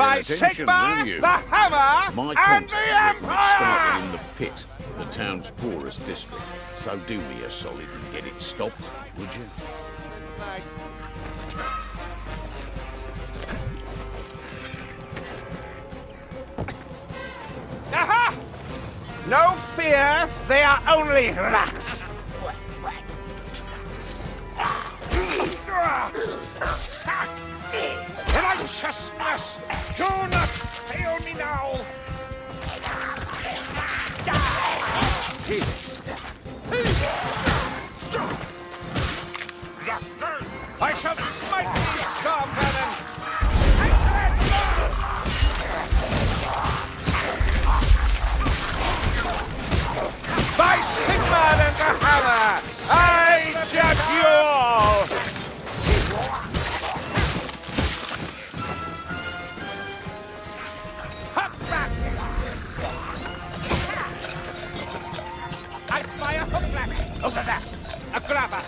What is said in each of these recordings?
By attention, Sigmar, have you? the Hammer, My and the contacts Empire! started in the pit, the town's poorest district. So do me a solid and get it stopped, would you? This night. Aha! No fear, they are only rats. Righteousness, do not fail me now. I shall smite thee, Storm Cannon. By Sigmar and the Hammer, I judge you all! Hut back! I spy a hookback! Over there! A grabber!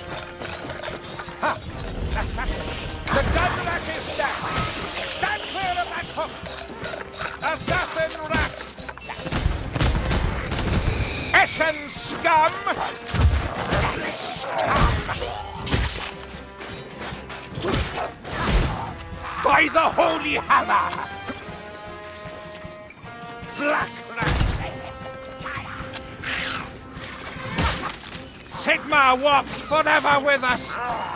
Ha! The Dunrat is dead! Stand clear of that hook! Assassin rat! Eschen scum! By the holy hammer! Black rat! Sigmar walks forever with us!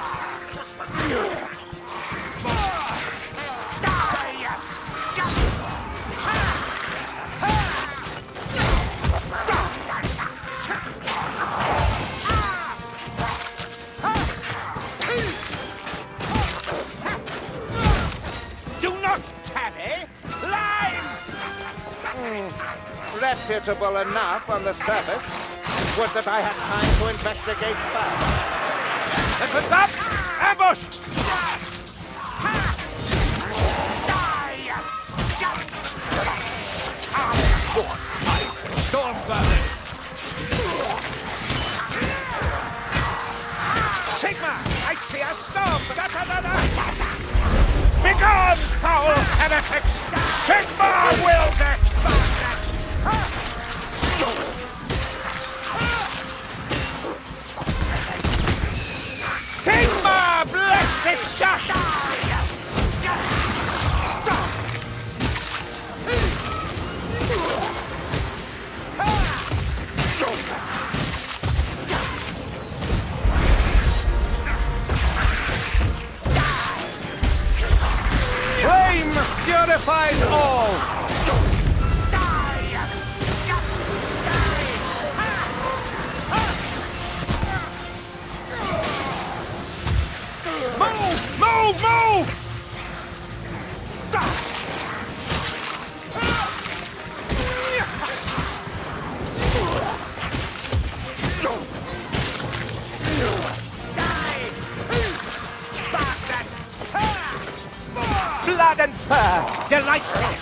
Reputable enough on the surface. Would that I had time to investigate further. Weapons up! Ambush! Storm burning! Sigmar! I see a storm! Begone, foul heretics! Sigmar wills it! Sigmar, bless this shot! Flame purifies all! Move! Blood and fur! Delightful!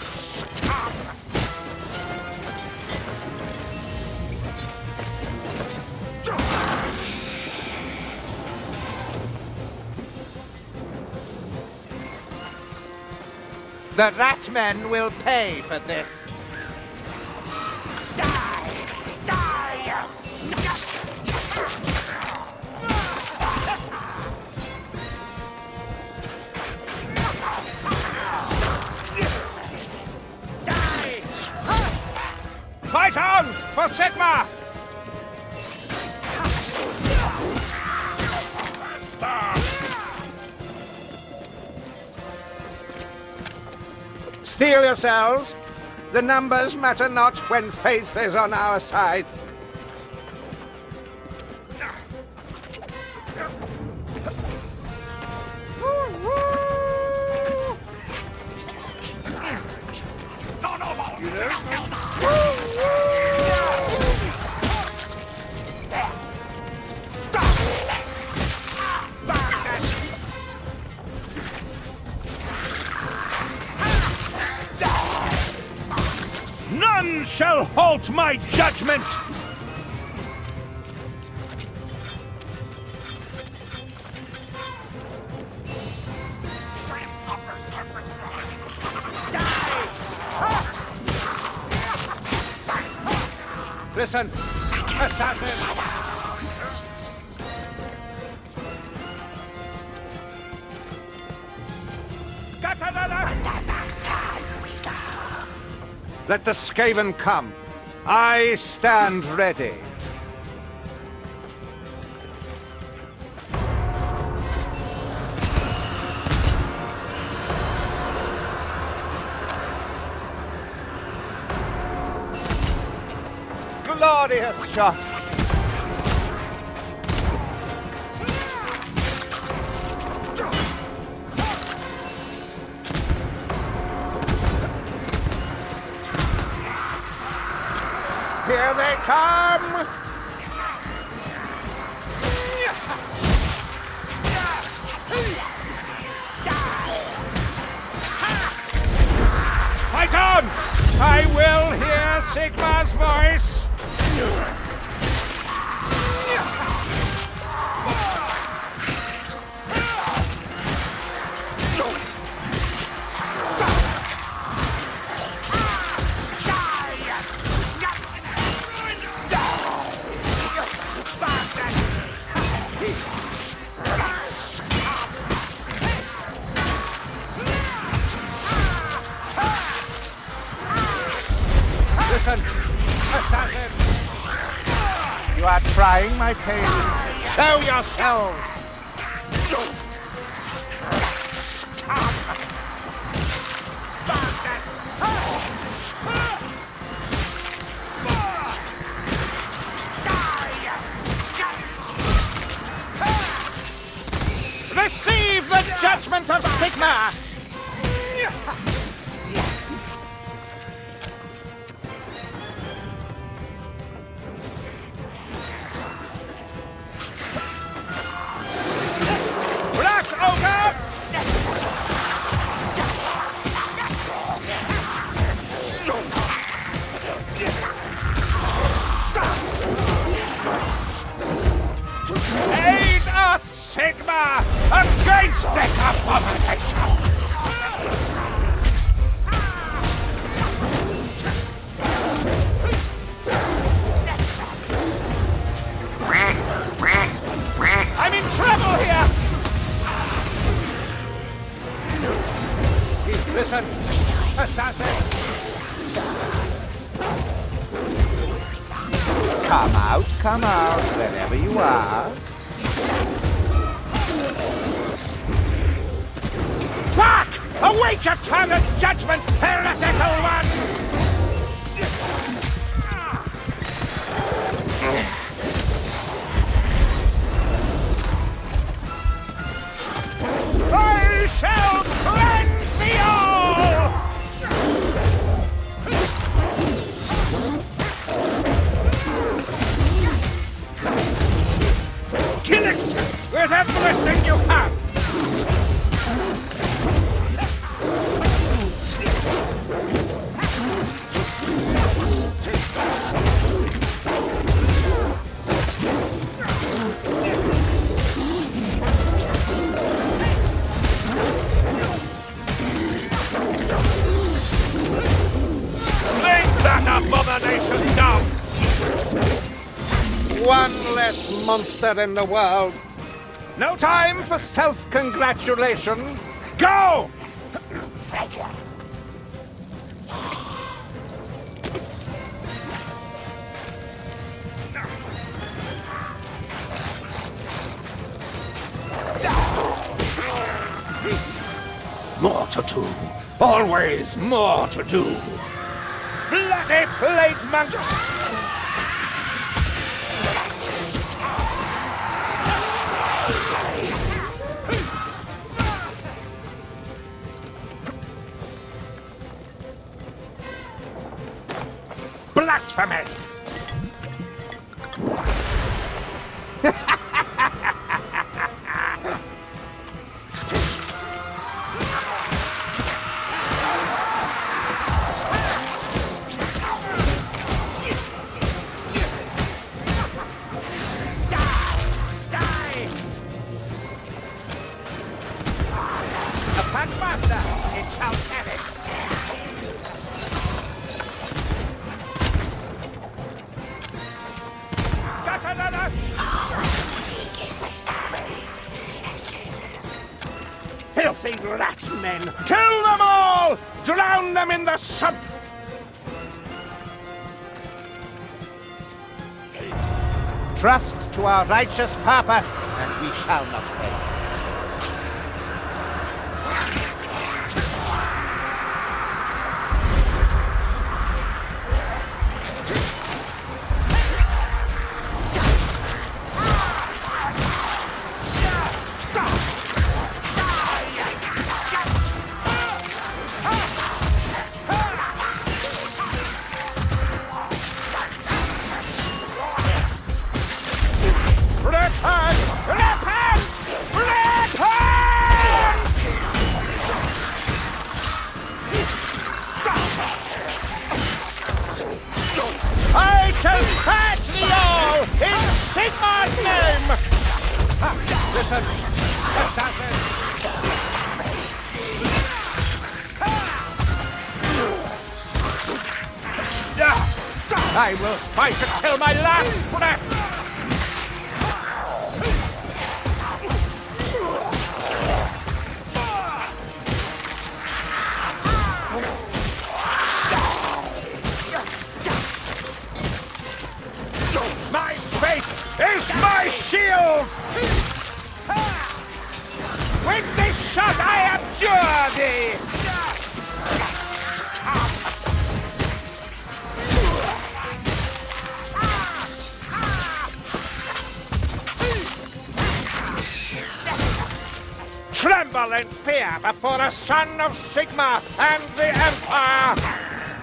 The Ratmen will pay for this. Fight on for Sigmar! Steel yourselves. The numbers matter not when faith is on our side. None shall halt my judgment! Listen, assassin! Got another! Let the Skaven come. I stand ready. Glorious shot! Here they come! Fight on! I will hear Sigmar's voice! Listen, assassin! You are trying my patience. Show yourself! Receive the judgment of Sigmar! Aid us, Sigmar, against this abomination! I'm in trouble here! Listen, assassin! Come out, wherever you are. Fuck! Await your turn of judgment, heretical ones! I shall cleanse thee all! Kill it with everything you have! Abomination down! One less monster in the world. No time for self-congratulation. Go! More to do. Always more to do. Bloody plague monster! Blasphemy! Master, it shall perish. rat men! Kill them all! Drown them in the sun! Trust to our righteous purpose, and we shall not fail. I shall catch thee all in Sigmar's name! Listen, assassin! I will fight until my last breath! My faith is my shield! With this shot I abjure thee! Tremble in fear before the son of Sigmar and the Empire!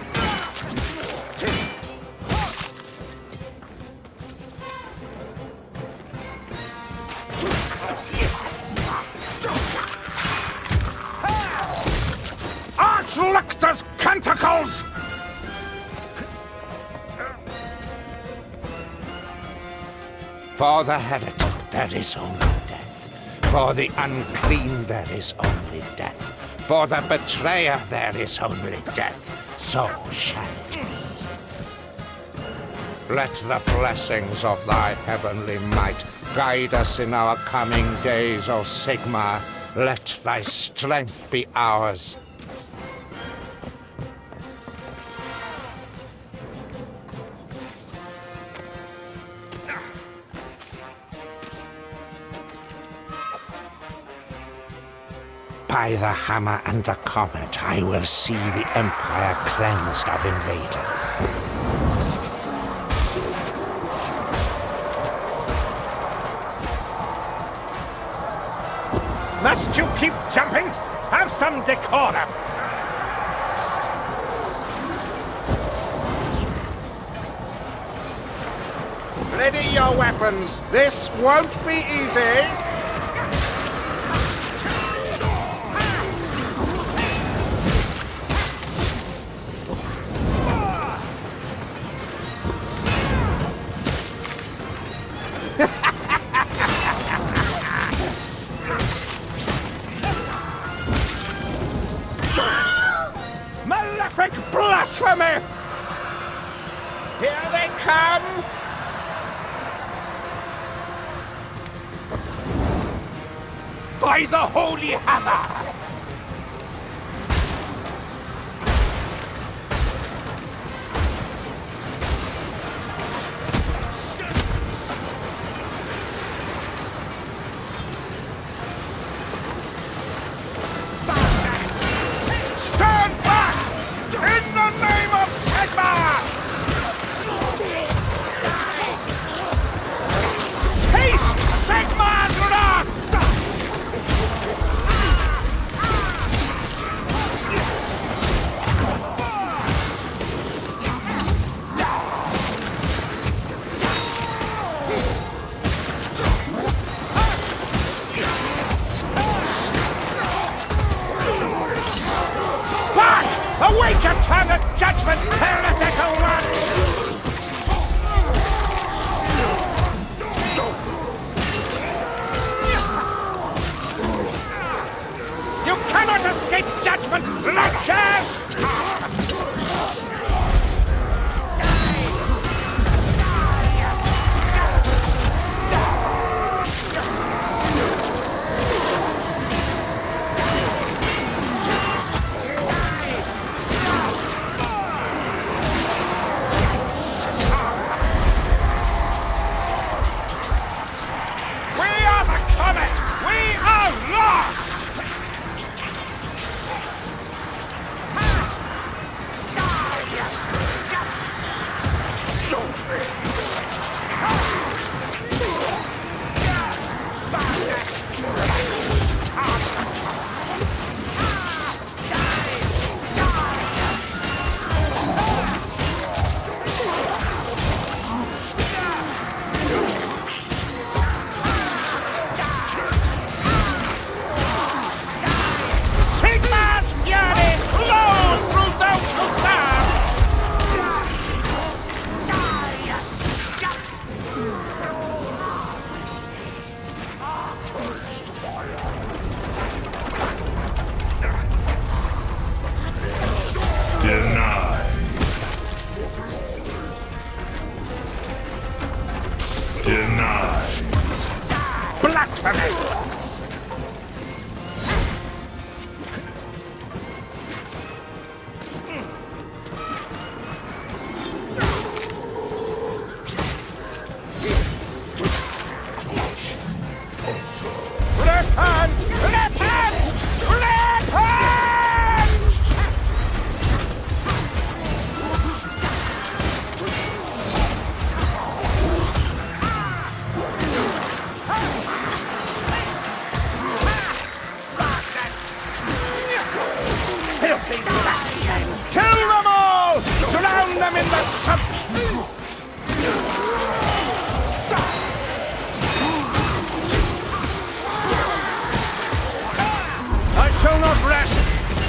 Arch-Lictor's Canticles! For the heretic, there is only death. For the unclean, there is only death. For the betrayer, there is only death. So shall it be. Let the blessings of thy heavenly might guide us in our coming days, O Sigmar. Let thy strength be ours. By the hammer and the comet, I will see the Empire cleansed of invaders. Must you keep jumping? Have some decorum! Ready your weapons. This won't be easy. Malefic blasphemy! Here they come! By the holy hammer! Stand back! In the name of Sigmar! Taste Sigmar's wrath! Await your turn of judgment, heretical one! You cannot escape judgment, wretches!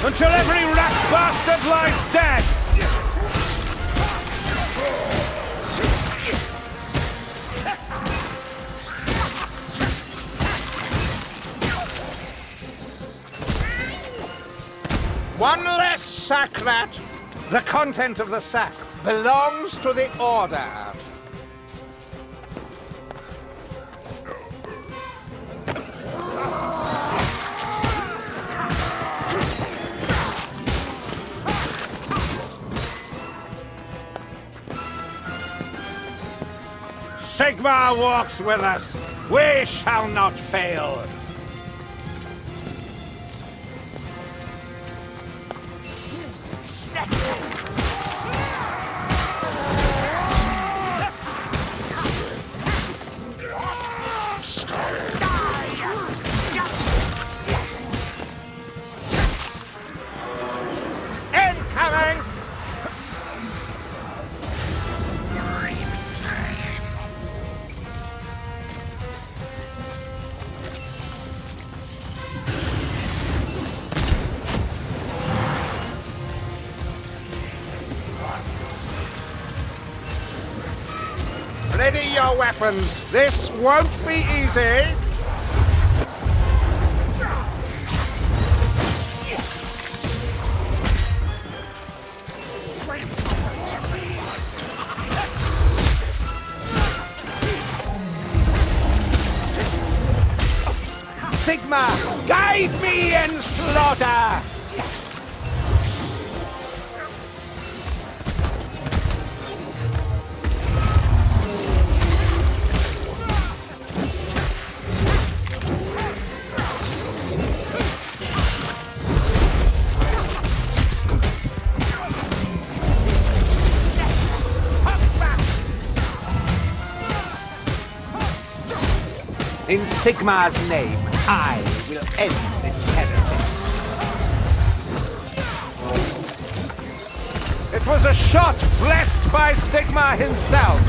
until every rat bastard lies dead! One less sack, rat. The content of the sack belongs to the Order. Sigmar walks with us. We shall not fail. Incoming! Ready your weapons. This won't be easy. Sigmar, guide me in slaughter! In Sigmar's name, I will end this heresy. It was a shot blessed by Sigmar himself.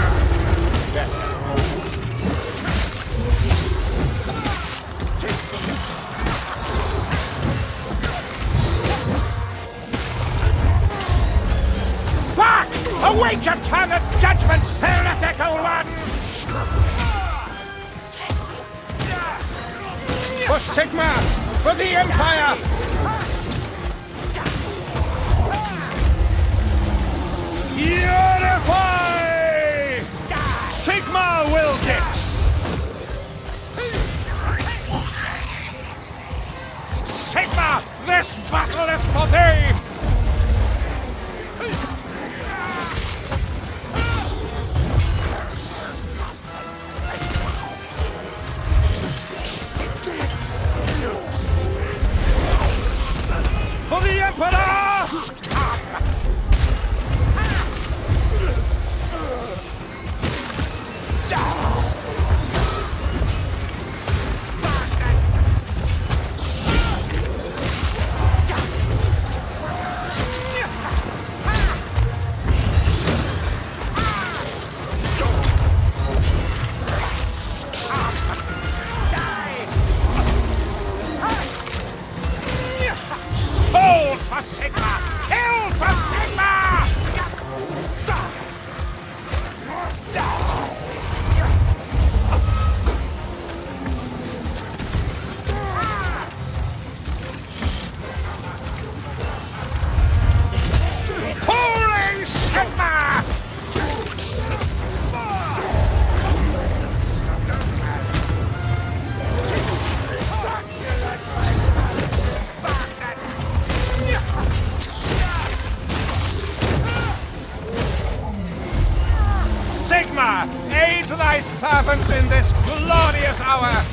Back! Await your turn of judgment, heretical ones! For Sigmar! For the Empire! Unify! Sigmar wills it! Sigmar! This battle is for thee! For the Emperor! Hold for Sigmar! Kill for Sigmar! Holy Sigmar! Sigmar, aid thy servant in this glorious hour!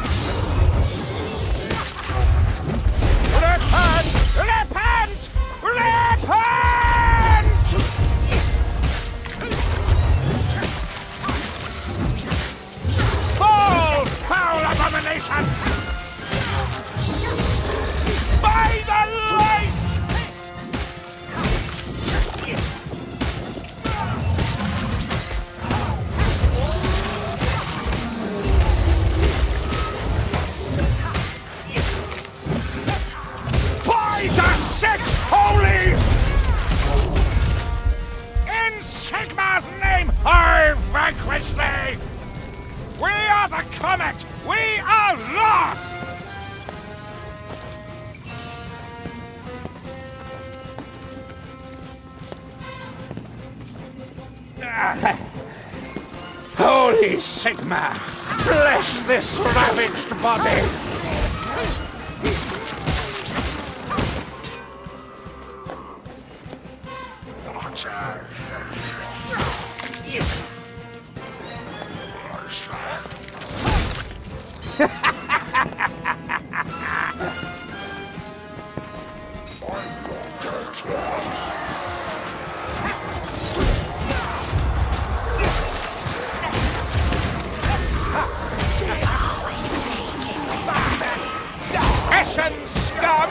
Repent! Repent! Repent! Fall, foul abomination! By the light! vanquish thee! We are the Comet! We are Loth! Holy Sigma! Bless this ravaged body! Hessian scum!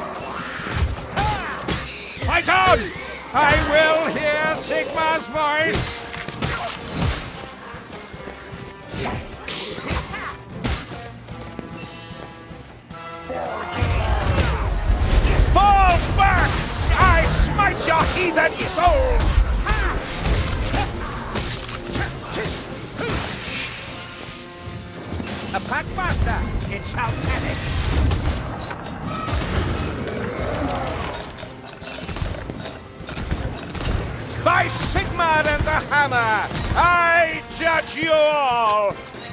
Fight on! I will hear Sigma's voice! Fall back! I smite your heathen soul! A packmaster! It shall perish! By Sigmar and the Hammer, I judge you all!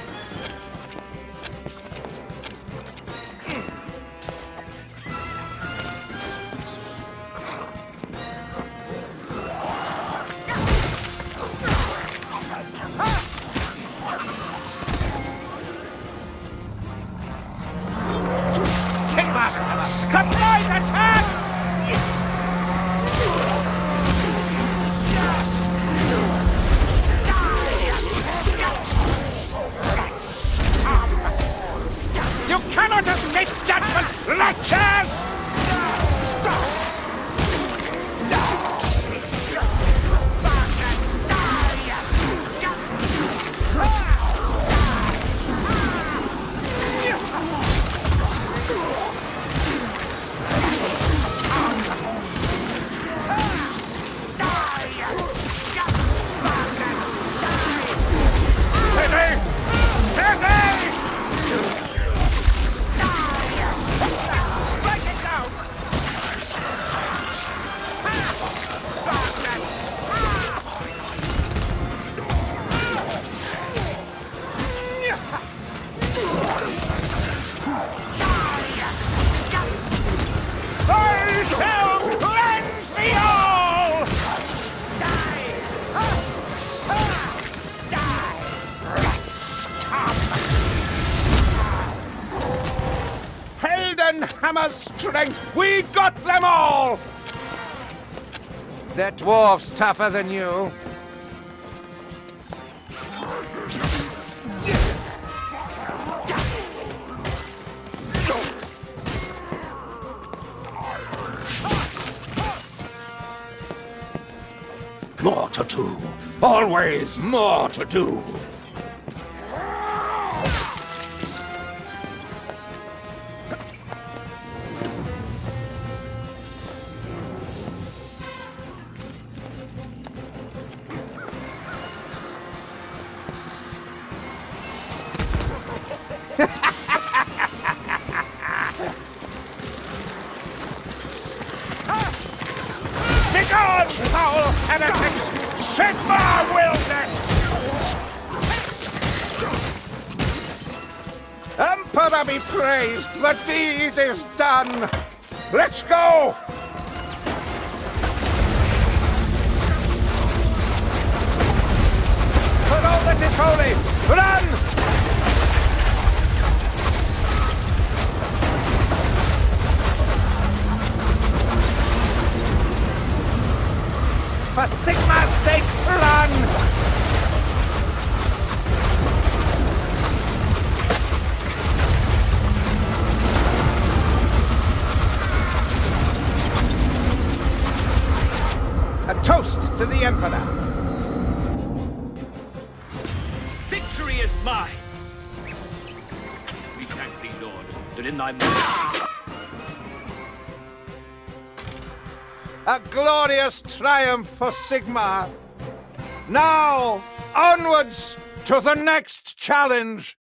Kingmaster, surprise attack! You cannot escape judgment, wretches! Hammer's strength, we got them all! That dwarf's tougher than you. More to do. Always more to do. Begone, foul heretics! Sigmar will next! Emperor be praised, the deed is done! Let's go! For all that is holy, run! For Sigmar's sake, run! A toast to the Emperor! Victory is mine! We thank thee, Lord, that in thy mercy... A glorious triumph for Sigmar! Now, Onwards to the next challenge!